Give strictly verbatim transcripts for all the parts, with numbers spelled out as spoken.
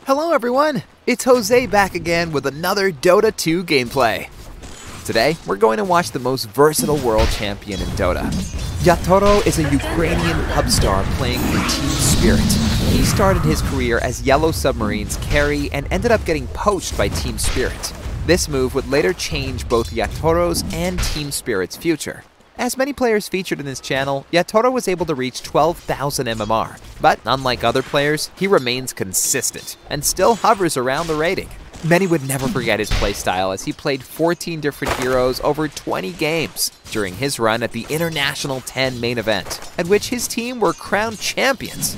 Hello everyone, it's Jose back again with another Dota two gameplay. Today, we're going to watch the most versatile world champion in Dota. Yatoro is a Ukrainian pub star playing for Team Spirit. He started his career as Yellow Submarine's carry and ended up getting poached by Team Spirit. This move would later change both Yatoro's and Team Spirit's future. As many players featured in this channel, Yatoro was able to reach twelve thousand M M R, but unlike other players, he remains consistent and still hovers around the rating. Many would never forget his playstyle as he played fourteen different heroes over twenty games during his run at the International ten main event, at which his team were crowned champions.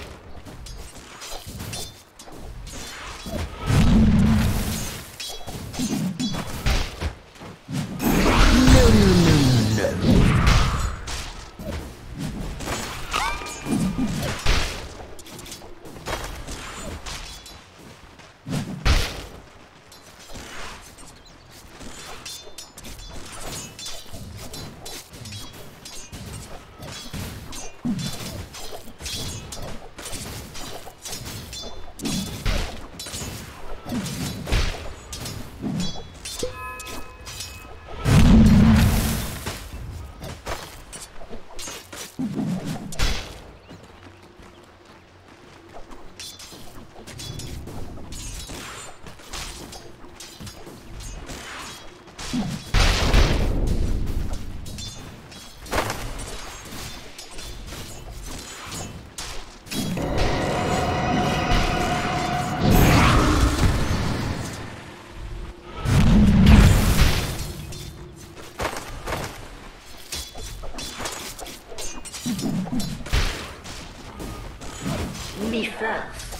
Me first.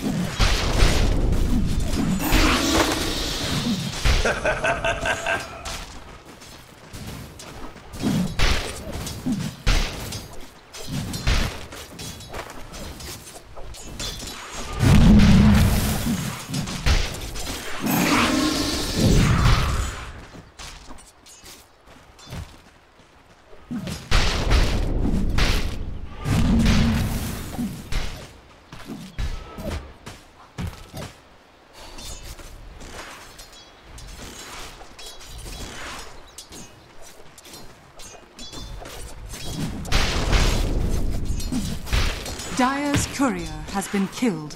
Dire's courier has been killed.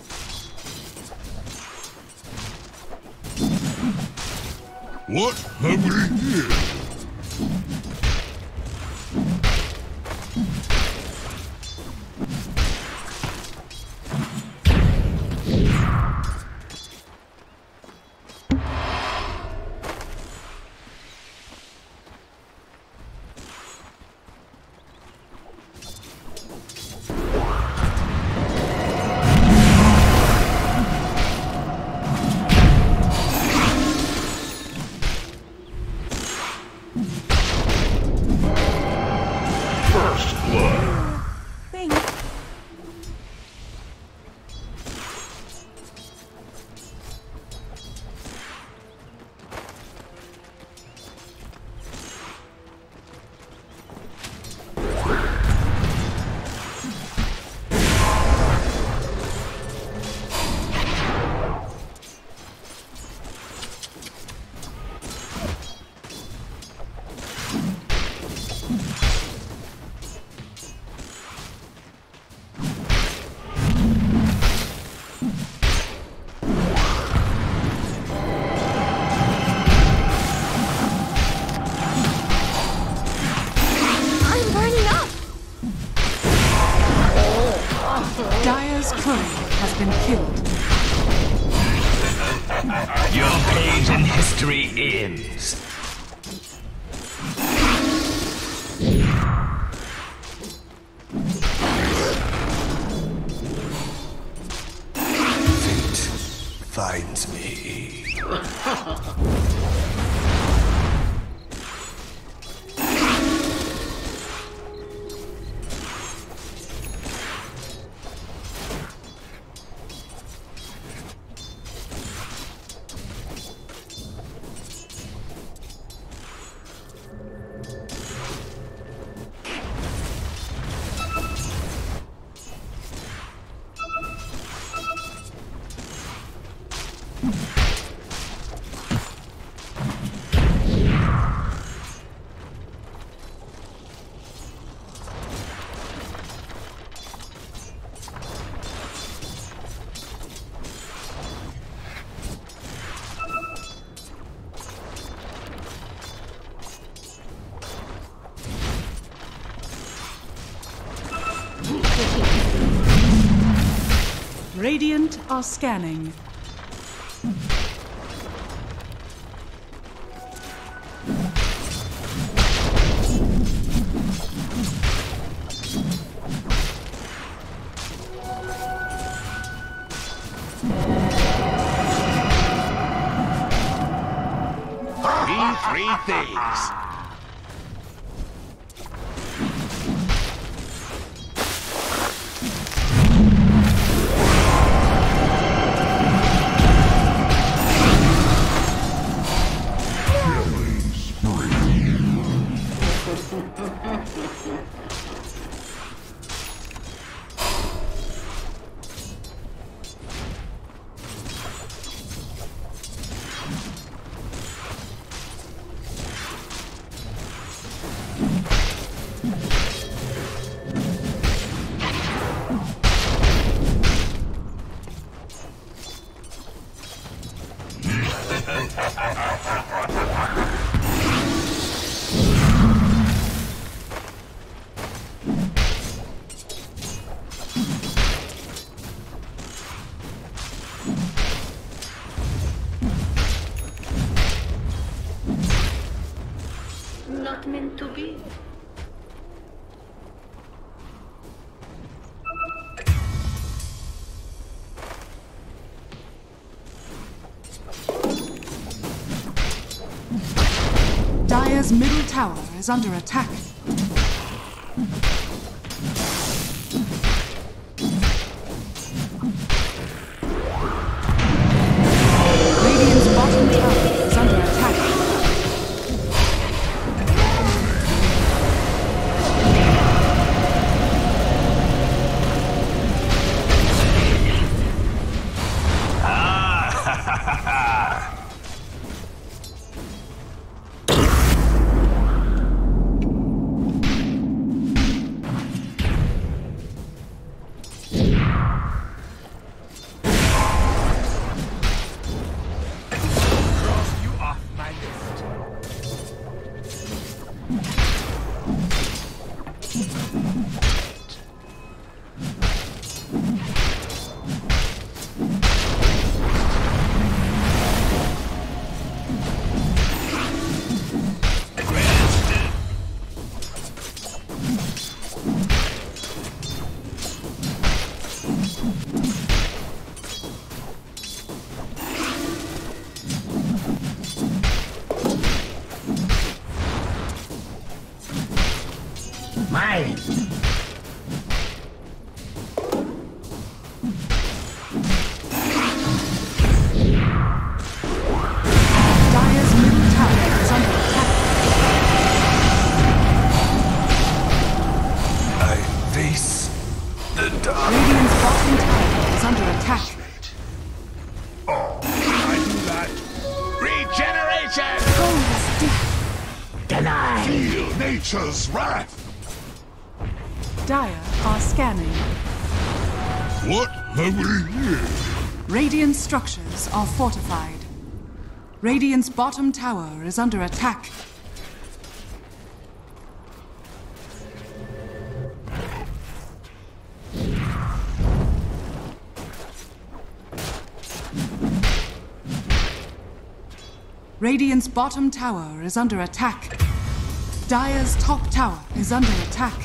What have we here? Dire's courier has been killed. Your page in history ends. Fate finds me. Radiant are scanning. Be three things. Not meant to be. Dire's middle tower is under attack. Radiant's bottom tower is under attack. Mine. Dire's middle tower is under attack. I face the dark. Radiant's bottom tower is under attack. Oh, I do that. Regeneration! Denied. Feel nature's wrath. Dire are scanning. What have we here? Radiant structures are fortified. Radiant's bottom tower is under attack. Radiant's bottom tower is under attack. Dire's top tower is under attack.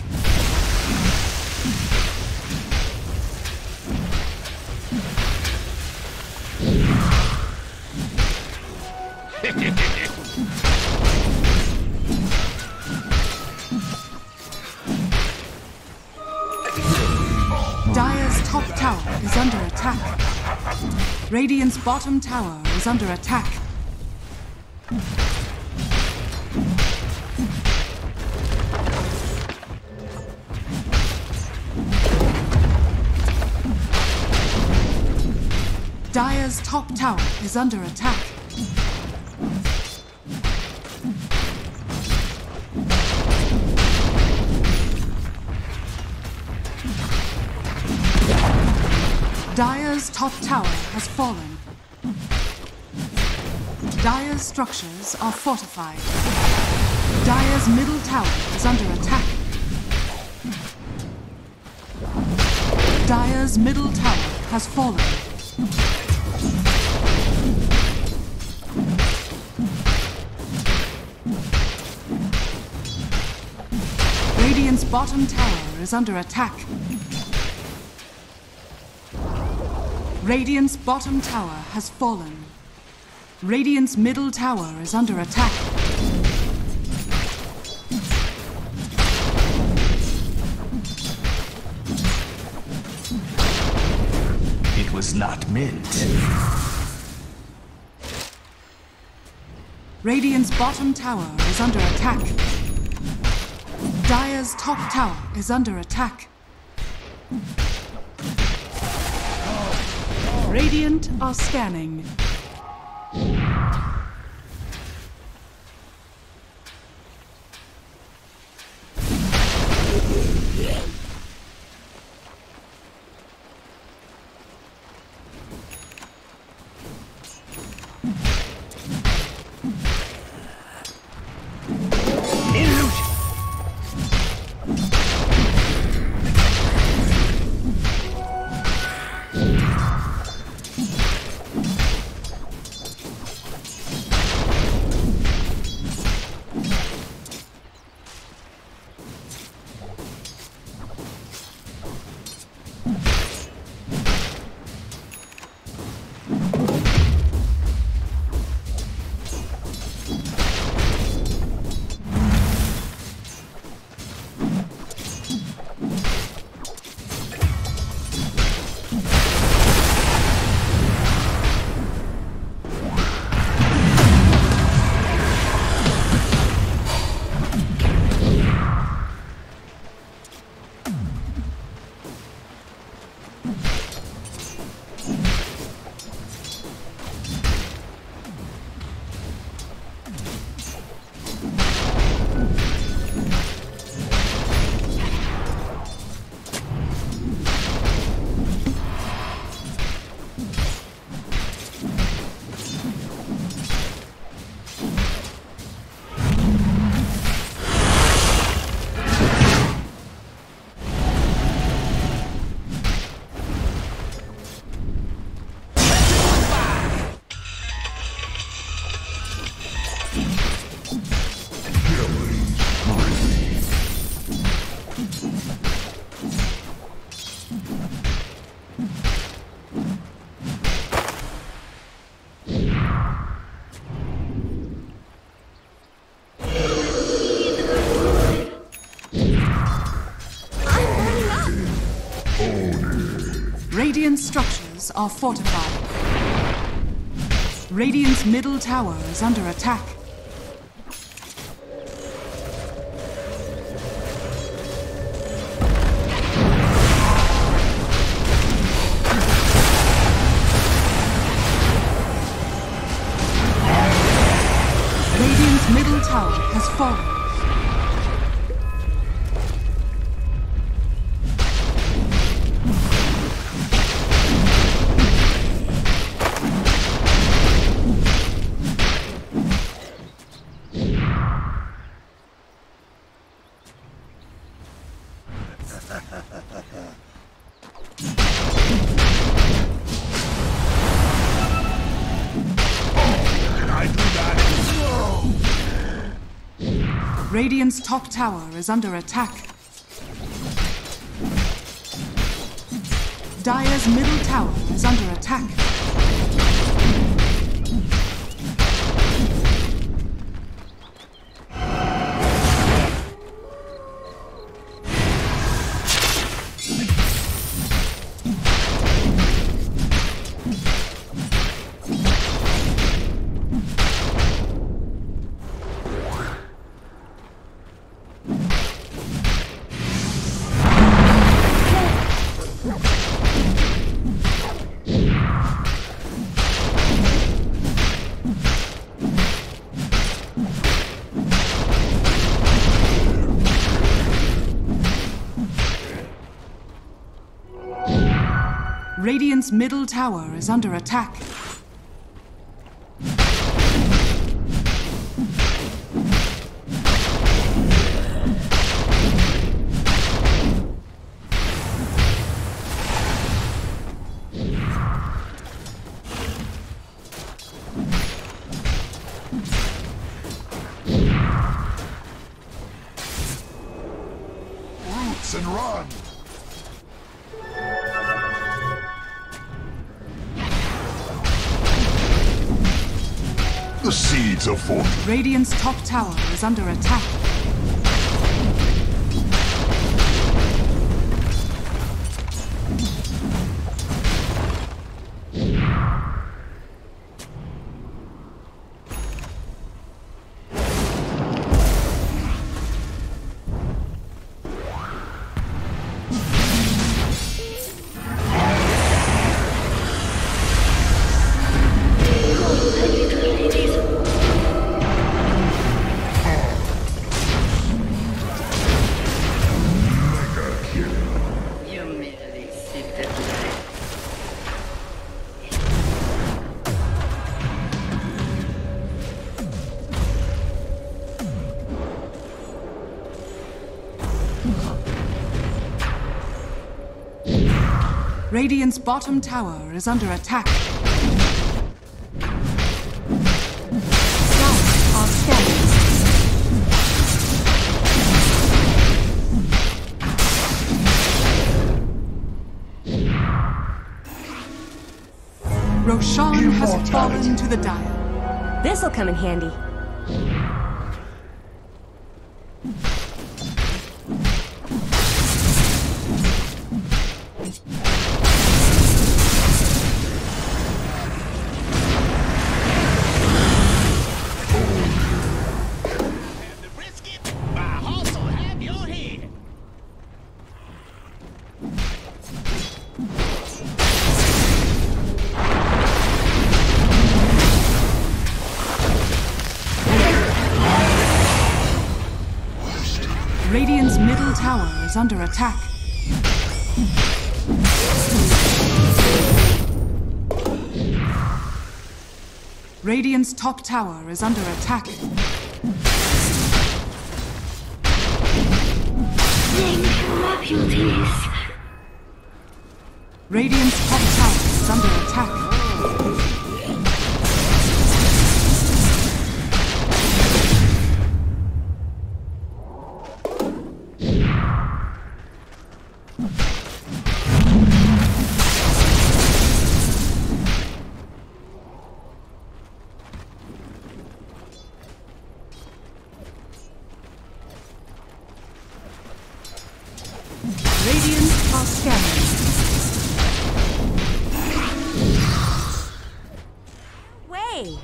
Dire's top tower is under attack. Radiant's bottom tower is under attack. Dire's top tower is under attack. Dire's top tower has fallen. Dire's structures are fortified. Dire's middle tower is under attack. Dire's middle tower has fallen. Radiant's bottom tower is under attack. Radiant's bottom tower has fallen. Radiant's middle tower is under attack. It was not meant. Radiant's bottom tower is under attack. Dire's top tower is under attack. Radiant are scanning. Radiant structures are fortified. Radiant's middle tower is under attack. Radiant's middle tower has fallen. Radiant's top tower is under attack. Dire's middle tower is under attack. Radiant's middle tower is under attack. Roots and run! The seeds of fortune. Radiant's top tower is under attack. Radiant's bottom tower is under attack. Stars are scanning. Roshan has fallen to the Dire. This'll come in handy. Radiant's middle tower is under attack. Radiant's top tower is under attack. Radiant's top tower is under attack. Radiant are scanning. Way.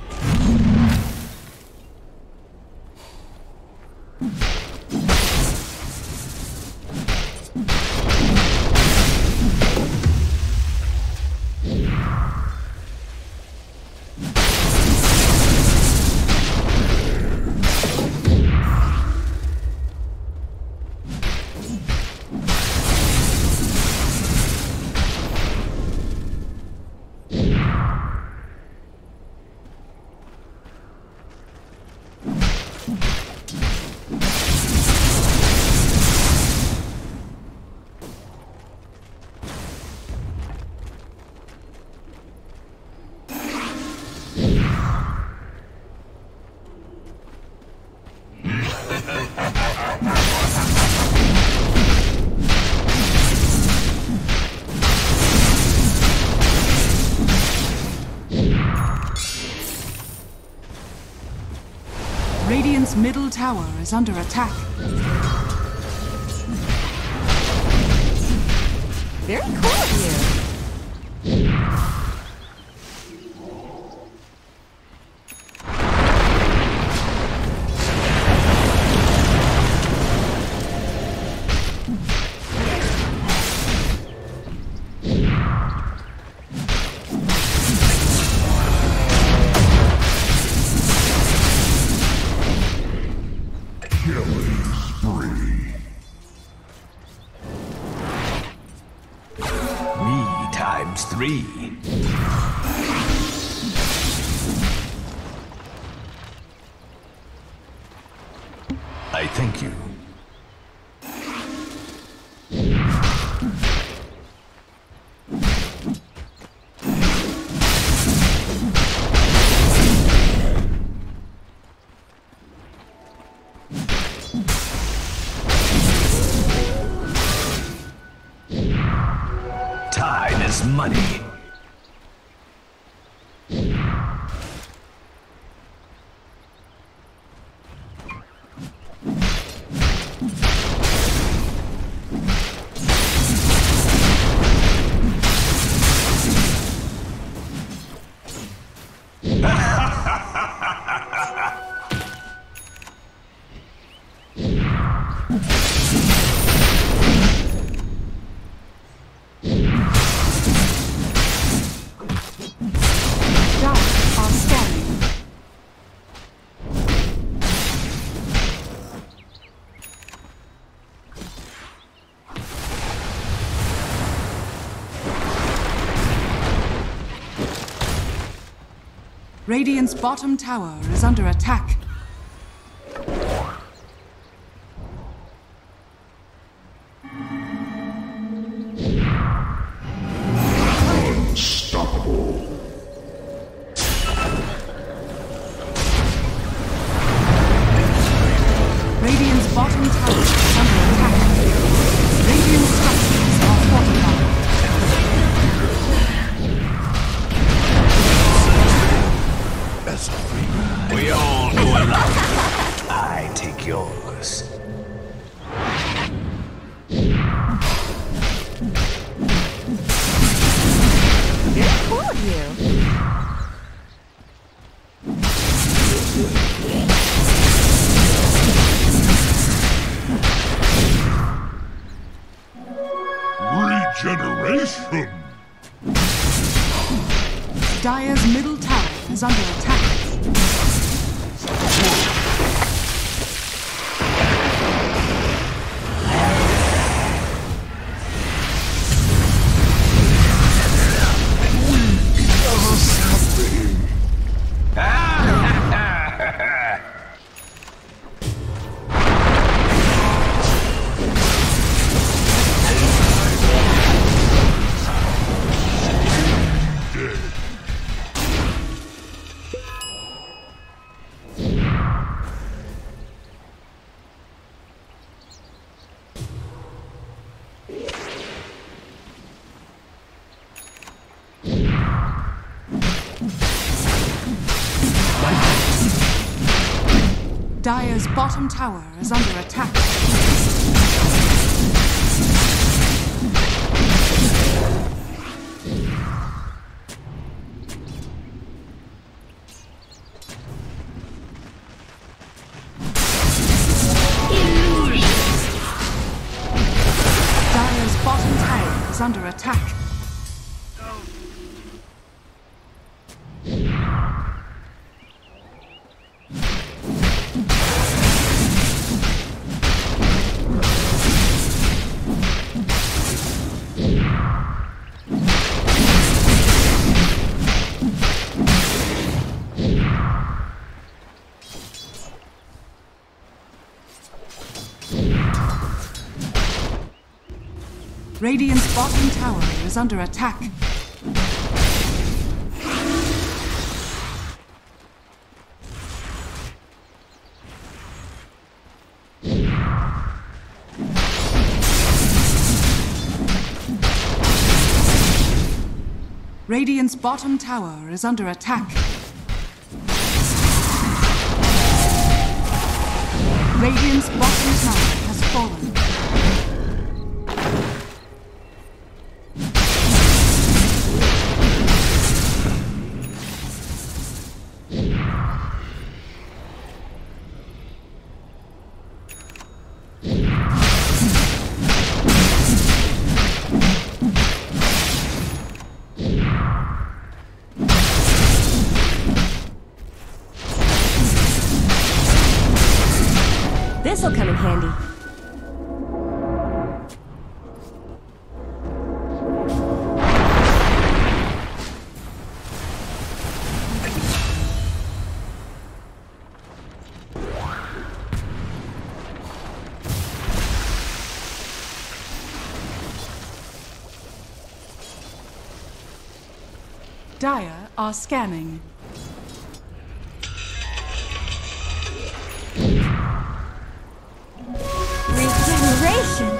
Radiant's middle tower is under attack. Very cool of you. Times three. three. I thank you. Time is money. Radiant's bottom tower is under attack. Unstoppable. Radiant's bottom tower is under attack. Radiant's structures are fortified. We all go alike. I take yours. Very cool of you. Regeneration. Dire's middle tower is under attack. Dire's bottom tower is under attack. Dire's bottom tower is under attack. Radiant's bottom tower is under attack. Radiant's bottom tower is under attack. Radiant's bottom tower has fallen. This'll come in handy. Dire are scanning. Regeneration!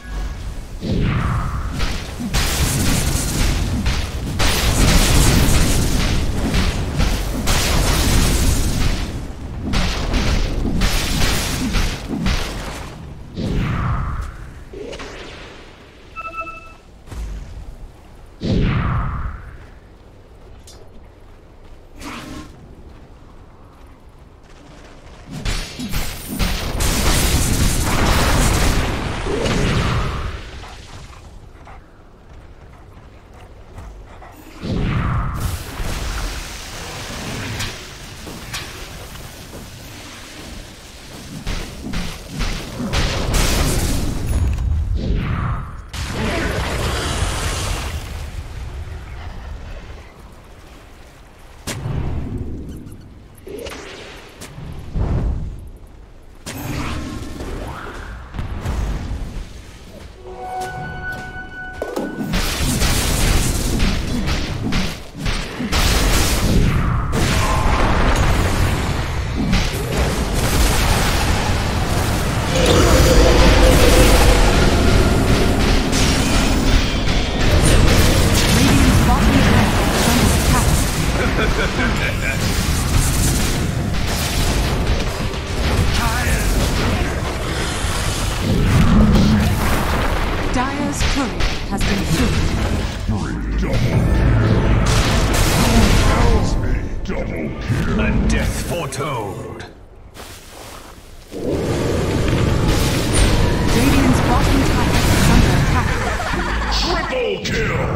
Dire's turret has been killed. Double kill. A death foretold. Radiant's bottom tower is under attack. Triple kill.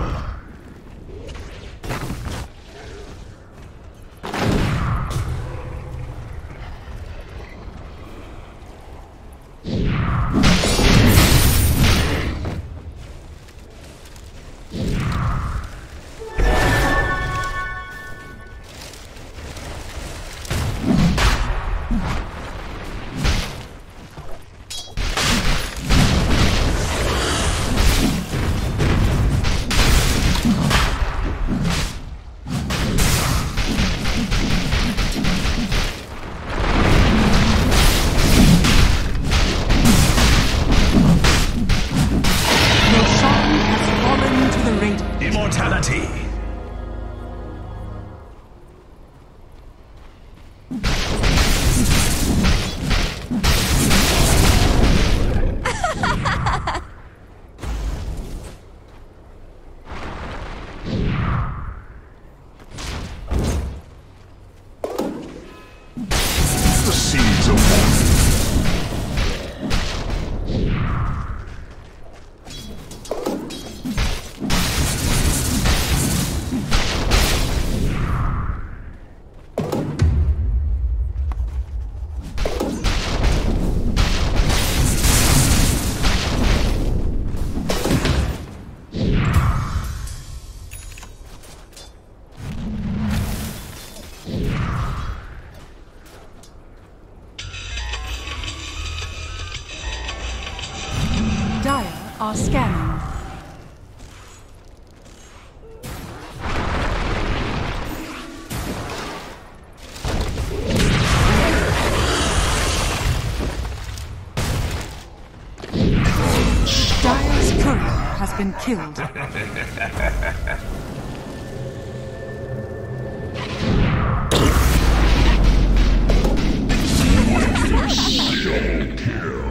Immortality. The seeds of war. Dire are scanning. Dire's courier has been killed. Double kill.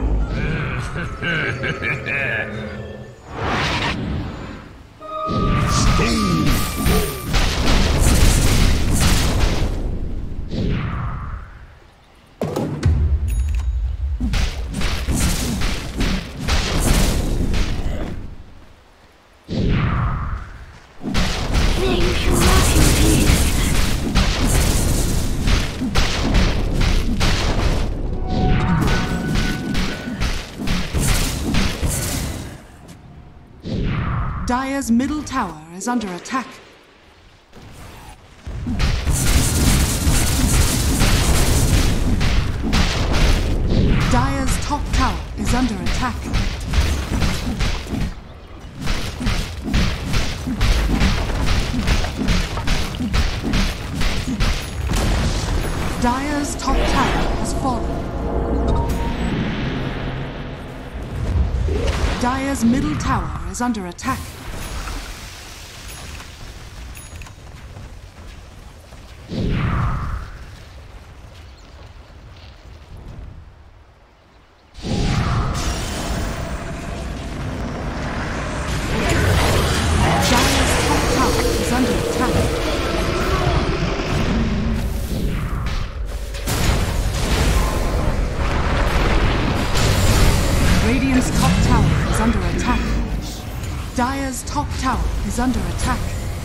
Dire's middle tower is under attack. Dire's top tower is under attack. Dire's top tower has fallen. Dire's middle tower is under attack. Dire's top tower is under attack.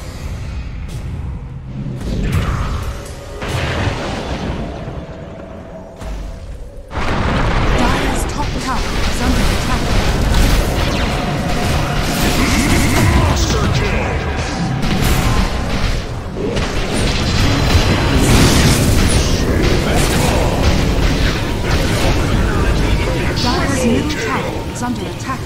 Dire's top tower is under attack. Monster kill! Dire's middle tower is under attack.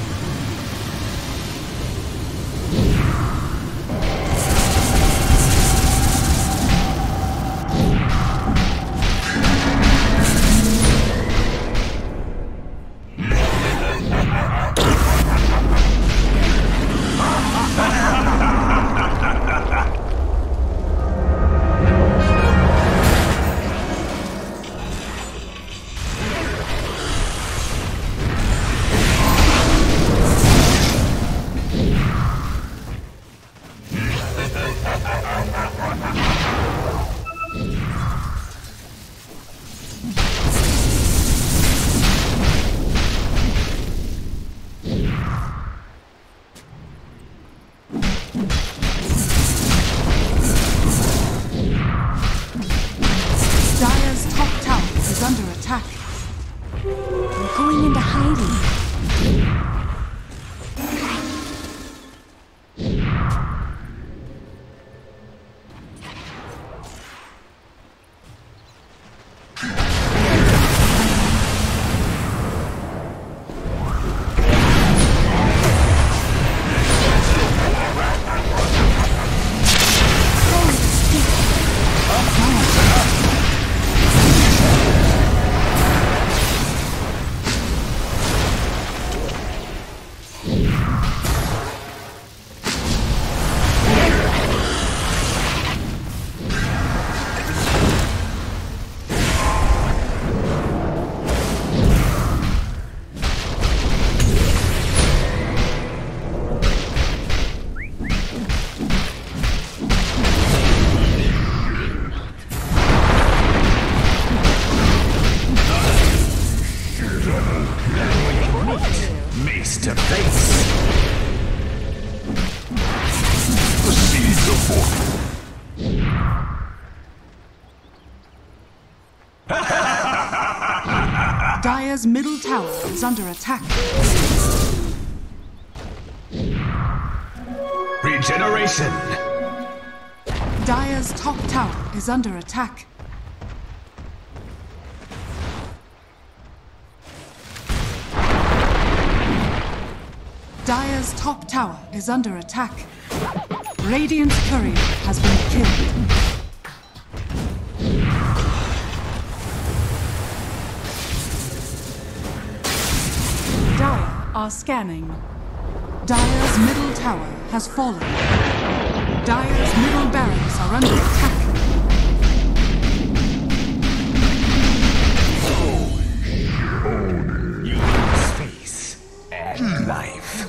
Dire's middle tower is under attack. Regeneration! Dire's top tower is under attack. Dire's top tower is under attack. Radiant's courier has been killed. Dire are scanning. Dire's middle tower has fallen. Dire's middle barracks are under attack. Use face and life.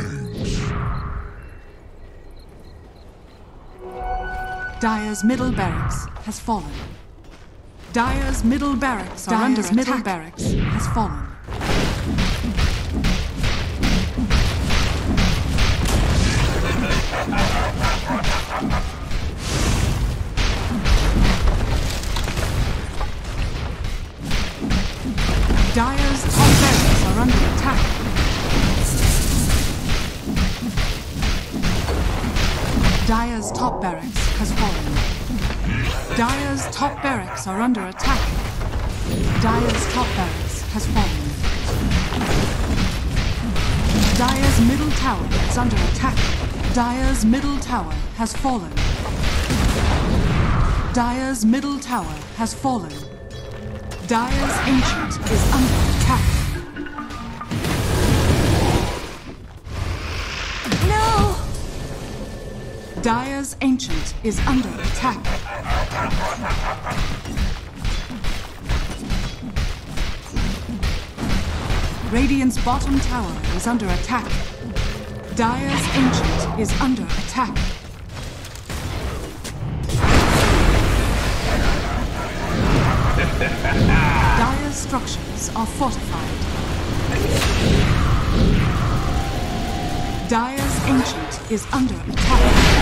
Dire's middle barracks has fallen. Dire's middle barracks are under attack. Dire's middle barracks has fallen. Dire's top barracks are under attack. Dire's top barracks has fallen. Dire's top barracks are under attack. Dire's top barracks has fallen. Dire's middle tower is under attack. Dire's middle tower has fallen. Dire's middle tower has fallen. Dire's Ancient is under attack. No! Dire's Ancient is under attack. Radiant's bottom tower is under attack. Dire's Ancient is under attack. Dire's structures are fortified. Dire's Ancient is under attack.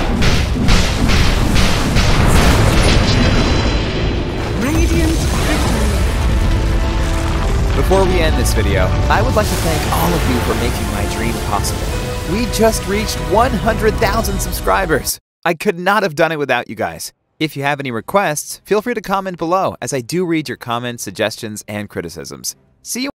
Radiant victory. Before we end this video, I would like to thank all of you for making my dream possible. We just reached one hundred thousand subscribers. I could not have done it without you guys. If you have any requests, feel free to comment below, as I do read your comments, suggestions, and criticisms. See you